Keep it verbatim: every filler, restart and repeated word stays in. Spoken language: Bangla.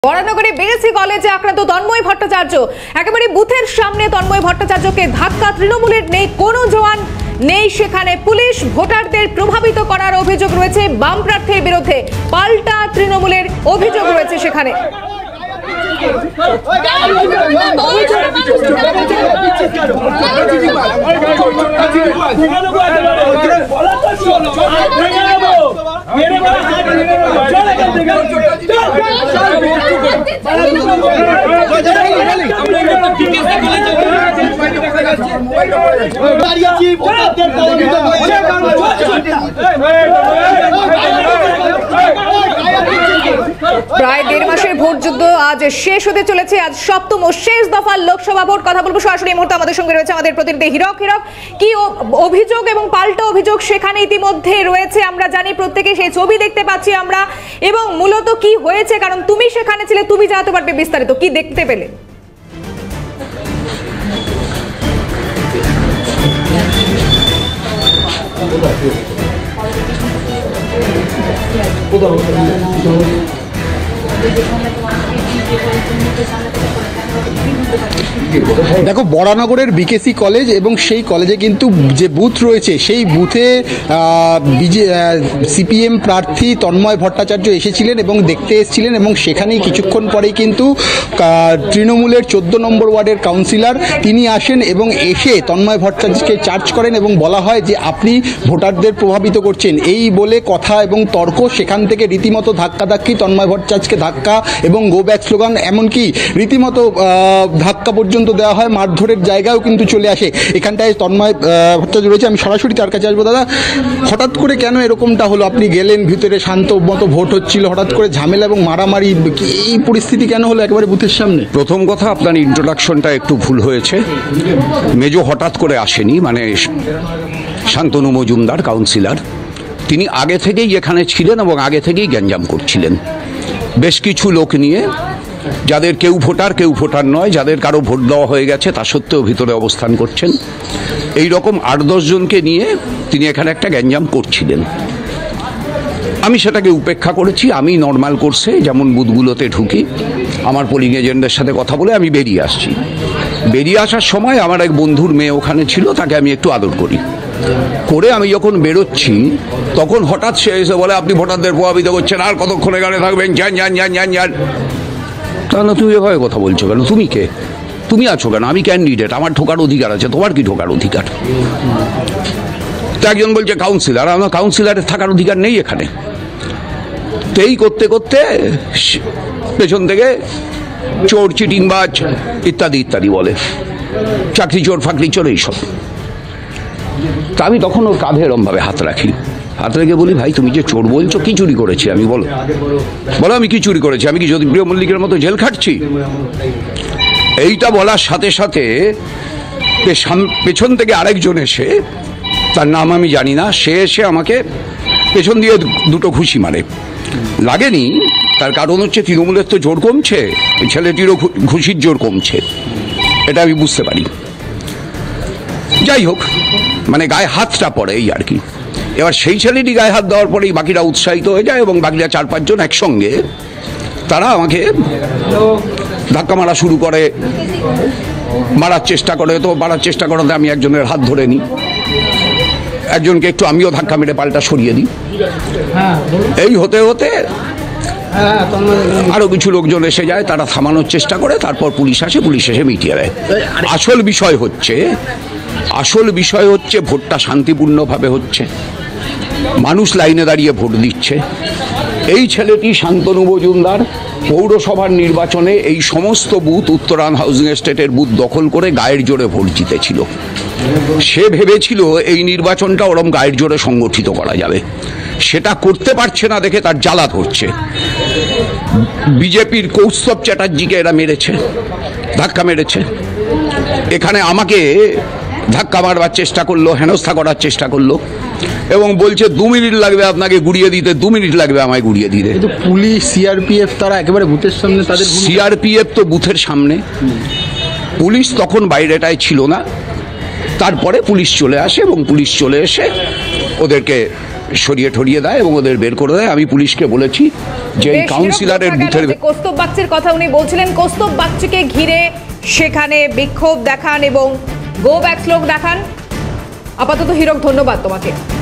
বরানগরে বিএসসি কলেজে আক্রান্ত তন্ময় ভট্টাচার্য। একেবারে বুথের সামনে তন্ময় ভট্টাচার্যকে ধাক্কা, তৃণমূলের নেই কোনো জওয়ান নেই সেখানে। পুলিশ ভোটারদের প্রভাবিত করার অভিযোগ রয়েছে বাম প্রার্থীর বিরুদ্ধে, পাল্টা তৃণমূলের অভিযোগ রয়েছে সেখানে। প্রায় দেড় মাসের ভোট যুদ্ধ আজ শেষ হতে চলেছে। আজ সপ্তম ও শেষ দফার লোকসভা ভোট। কথা বলবো সরাসরি এই মুহূর্তে আমাদের সঙ্গে রয়েছে আমাদের প্রতিনিধি হিরক। হিরক, কি অভিযোগ এবং পাল্টা অভিযোগ সেখানে ইতিমধ্যে রয়েছে? আমরা জানি, প্রত্যেকে সেই ছবি দেখতে পাচ্ছি আমরা, এবং মূলত কি হয়েছে, কারণ তুমি সেখানে ছিলে, তুমি জানাতে পারবে বিস্তারিত, কি দেখতে পেলে? দেখো, বরানগরের বিকেসি কলেজ এবং সেই কলেজে কিন্তু যে বুথ রয়েছে সেই বুথে সিপিএম প্রার্থী তন্ময় ভট্টাচার্য এসেছিলেন এবং দেখতে এসেছিলেন, এবং সেখানেই কিছুক্ষণ পরেই কিন্তু তৃণমূলের চোদ্দ নম্বর ওয়ার্ডের কাউন্সিলর তিনি আসেন এবং এসে তন্ময় ভট্টাচার্যকে চার্জ করেন এবং বলা হয় যে আপনি ভোটারদের প্রভাবিত করছেন, এই বলে কথা এবং তর্ক। সেখান থেকে রীতিমতো ধাক্কাধাক্কি, তন্ময় ভট্টাচার্যকে ধাক্কা এবং গো ব্যাক স্লোগান, এমনকি রীতিমতো ধাক্কা পর্যন্ত দেওয়া হয়, মারধরের জায়গাও কিন্তু চলে আসে। এখানটায় তন্ময় ভট্টাচার্য রয়েছে, আমি সরাসরি তার কাছে আসবো। দাদা, হঠাৎ করে কেন এরকমটা হলো? আপনি গেলেন ভিতরে, শান্ত মতো ভোট হচ্ছিল, হঠাৎ করে ঝামেলা এবং মারামারি, এই পরিস্থিতি কেন হলো একেবারে বুথের সামনে? প্রথম কথা, আপনার ইন্ট্রোডাকশনটা একটু ভুল হয়েছে। মেজো হঠাৎ করে আসেনি, মানে শান্তনু মজুমদার কাউন্সিলর, তিনি আগে থেকেই এখানে ছিলেন এবং আগে থেকেই গ্যাঞ্জাম করছিলেন বেশ কিছু লোক নিয়ে, যাদের কেউ ভোটার কেউ ভোটার নয়, যাদের কারো ভোট দেওয়া হয়ে গেছে তা সত্ত্বেও ভিতরে অবস্থান করছেন। এই রকম আট দশ জনকে নিয়ে তিনি এখানে একটা গ্যাঞ্জাম করছিলেন। আমি সেটাকে উপেক্ষা করেছি। আমি নর্মাল কোর্সে যেমন বুথগুলোতে ঢুকি, আমার পোলিং এজেন্টদের সাথে কথা বলে আমি বেরিয়ে আসছি। বেরিয়ে আসার সময় আমার এক বন্ধুর মেয়ে ওখানে ছিল, তাকে আমি একটু আদর করি করে আমি যখন বেরোচ্ছি তখন হঠাৎ সে এসে বলে আপনি ভোটারদের প্রভাবিত করছেন, আর কতক্ষণ এখানে থাকবেন, যান যান যান যান যান। তাহলে তুমি এভাবে কথা বলছো কেন? তুমি কে? তুমি আছো কেন? আমি ক্যান্ডিডেট, আমার ঢোকার অধিকার আছে, তোমার কি ঢোকার অধিকার? তো একজন বলছে কাউন্সিলর, আমার কাউন্সিলরের থাকার অধিকার নেই এখানে। তো এই করতে করতে পেছন থেকে চোর, চিটিংবাজ ইত্যাদি ইত্যাদি বলে, চাকরি চোর, ফাকরি চোর, এইসব। তা আমি তখন ওর কাঁধে এরমভাবে হাত রাখি, হাত রেখে বলি, ভাই তুমি যে চোর বলছো, কি চুরি করেছি আমি? বলো বলো আমি কি চুরি করেছি? আমি কি জ্যোতিপ্রিয় মল্লিকের মতো জেল খাটছি? এইটা বলার সাথে সাথে পেছন থেকে আরেকজন এসে, তার নাম আমি জানি না, সে এসে আমাকে পেছন দিয়ে দুটো ঘুষি মারে। লাগেনি, তার কারণ হচ্ছে তৃণমূলের তো জোর কমছে, ছেলেটিরও ঘুষির জোর কমছে, এটা আমি বুঝতে পারি। যাই হোক, মানে গায়ে হাতটা পড়ে এই আর কি। এবার সেই ছেলেটি গায়ে হাত দেওয়ার পরেই বাকিরা উৎসাহিত হয়ে যায় এবং বাকিরা চার পাঁচজন একসঙ্গে তারা আমাকে ধাক্কা মারা শুরু করে, মারার চেষ্টা করে। তো মারার চেষ্টা করাতে আমি একজনের হাত ধরে নিই, একজনকে একটু আমিও ধাক্কা মেরে পাল্টা সরিয়ে দিই। এই হতে হতে আরো কিছু লোকজন এসে যায়, তারা থামানোর চেষ্টা করে, তারপর পুলিশ আসে, পুলিশ এসে মিটিয়ে দেয়। আসল বিষয় হচ্ছে আসল বিষয় হচ্ছে ভোটটা শান্তিপূর্ণভাবে হচ্ছে, মানুষ লাইনে দাঁড়িয়ে ভোট দিচ্ছে। এই ছেলেটি শান্তনু মজুমদার পৌরসভার নির্বাচনে এই সমস্ত বুথ, উত্তরায়ণ হাউজিং এস্টেটের বুথ দখল করে গায়ের জোরে ভোট জিতেছিল। সে ভেবেছিল এই নির্বাচনটা ওরম গায়ের জোরে সংগঠিত করা যাবে, সেটা করতে পারছে না দেখে তার জ্বালা ধরছে। বিজেপির কৌস্তব চ্যাটার্জিকে এরা মেরেছে, ধাক্কা মেরেছে। এখানে আমাকে ধাক্কা মারবার চেষ্টা করলো, হেনস্থা করার চেষ্টা করলো এবং বলছে দু মিনিট লাগবে আপনাকে গুড়িয়ে দিতে, দু মিনিট লাগবে আমায় গুড়িয়ে দিতে। কিন্তু পুলিশ, সিআরপিএফ তারা একেবারে বুথের সামনে, তাদের সিআরপিএফ তো বুথের সামনে, পুলিশ তখন বাইরেটায় ছিল না। তারপরে পুলিশ চলে আসে এবং পুলিশ চলে এসে ওদেরকে সরিয়ে ঠরিয়ে দেয় এবং ওদের বের করে দেয়। আমি পুলিশকে বলেছি যে এই বেশ, কাউন্সিলরের হিরক বুথের দেখা গেল যে কৌস্তব বাগচির কথা উনি বলছিলেন, কৌস্তব বাগচিকে ঘিরে সেখানে বিক্ষোভ দেখান এবং গো ব্যাক স্লোক দেখান। আপাতত হিরক, ধন্যবাদ তোমাকে।